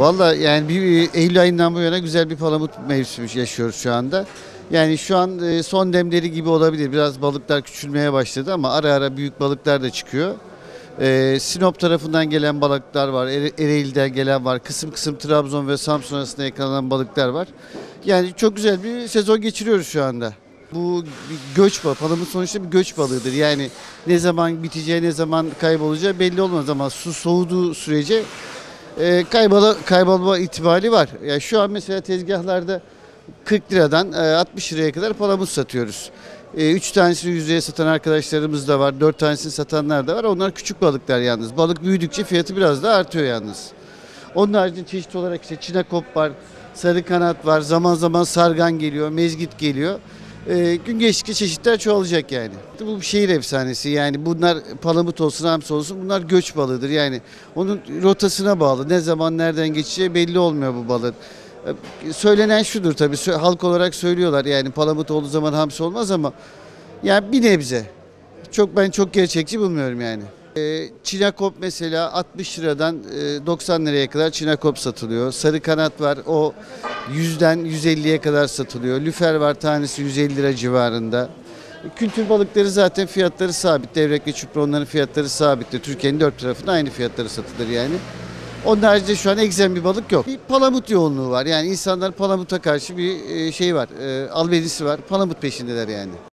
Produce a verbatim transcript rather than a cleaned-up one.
Valla yani bir Eylül ayından bu yana güzel bir palamut mevsimi yaşıyoruz şu anda. Yani şu an e, son demleri gibi olabilir. Biraz balıklar küçülmeye başladı ama ara ara büyük balıklar da çıkıyor. E, Sinop tarafından gelen balıklar var. Ere- Ereğli'den gelen var. Kısım kısım Trabzon ve Samsun arasında yakalanan balıklar var. Yani çok güzel bir sezon geçiriyoruz şu anda. Bu bir göç balığı. Palamut sonuçta bir göç balığıdır. Yani ne zaman biteceği, ne zaman kaybolacağı belli olmaz ama su soğuduğu sürece e, kaybola, kaybolma ihtimali var. Yani şu an mesela tezgahlarda kırk liradan e, altmış liraya kadar palamut satıyoruz. E, üç tanesini yüz liraya satan arkadaşlarımız da var. dört tanesini satanlar da var. Onlar küçük balıklar yalnız. Balık büyüdükçe fiyatı biraz daha artıyor yalnız. Onun haricinde çeşit olarak işte çinekop var, sarı kanat var, zaman zaman sargan geliyor, mezgit geliyor. Ee, gün geçtikçe çeşitler çoğalacak yani. Bu bir şehir efsanesi yani bunlar palamut olsun hamsi olsun bunlar göç balığıdır yani. Onun rotasına bağlı ne zaman nereden geçeceği belli olmuyor bu balığın. Ee, söylenen şudur tabii sö- halk olarak söylüyorlar yani palamut olduğu zaman hamsi olmaz ama yani bir nebze. Çok ben çok gerçekçi bulmuyorum yani. Ee, Çinekop mesela altmış liradan e, doksan liraya kadar çinekop satılıyor. Sarı kanat var o yüzden yüz elliye kadar satılıyor. Lüfer var tanesi yüz elli lira civarında. Kültür balıkları zaten fiyatları sabit. Devrek ve çupra onların fiyatları sabittir. Türkiye'nin dört tarafında aynı fiyatları satılır yani. Onun haricinde şu an egzen bir balık yok. Bir palamut yoğunluğu var. Yani insanlar palamuta karşı bir e, şey var. E, albenisi var. Palamut peşindeler yani.